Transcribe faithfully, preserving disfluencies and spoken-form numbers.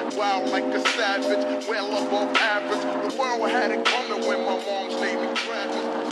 wild like a savage, well above average. The world had it coming when my moms made me travis.